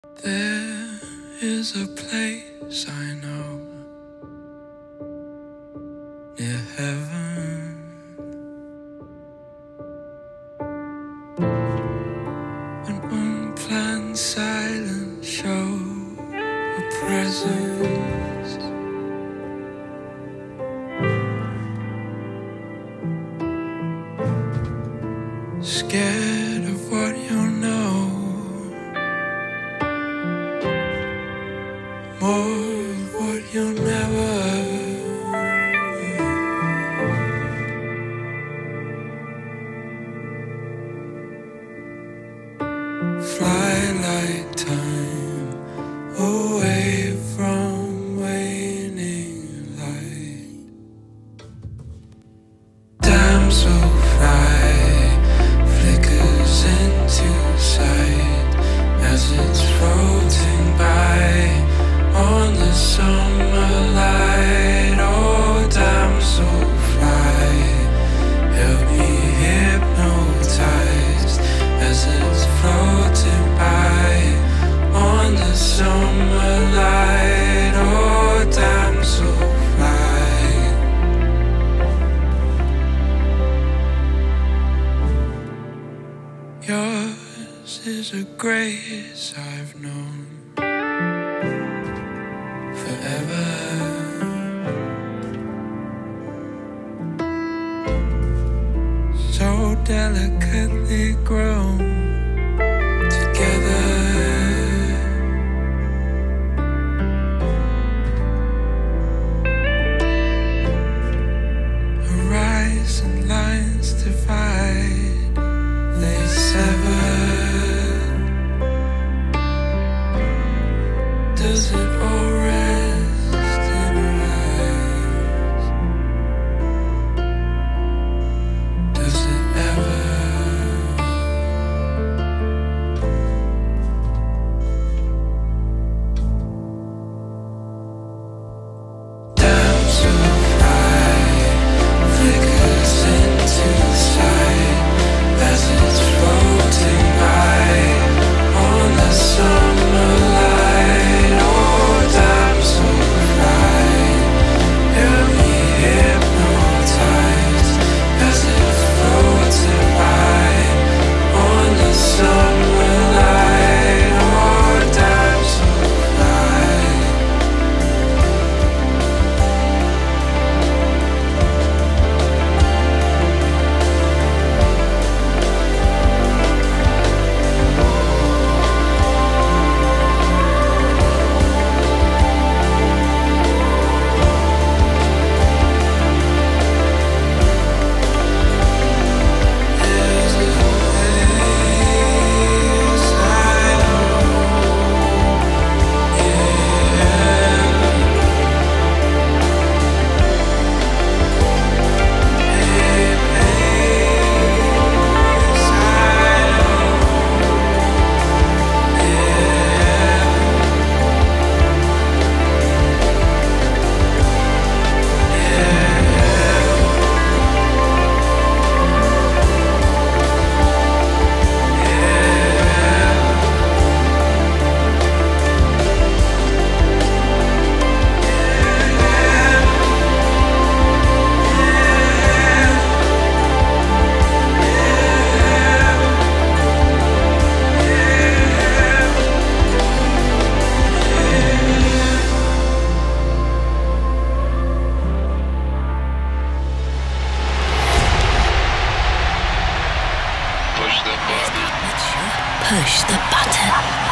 There is a place I know near heaven, an unplanned silent show, a presence. Scared of what you'll know, more of what you'll never. Fly like time away from waning light. Damn so fly flickers into sight as it's floating by on the summer light. Oh, damn so fly, help me hypnotized as it's floating by on the summer light. Oh, damn so fly. Yours is a grace I've known forever. So delicately grown together. Horizon lines divide, they sever. Does it all rest in her eyes? Does it ever? Damn so fly flickers into sight as it's floating by on the summer light. Oh, damn so fly, help me hypnotized as it's floating by on the summer light. Oh, damn so fly. There's a place I know, Push the button.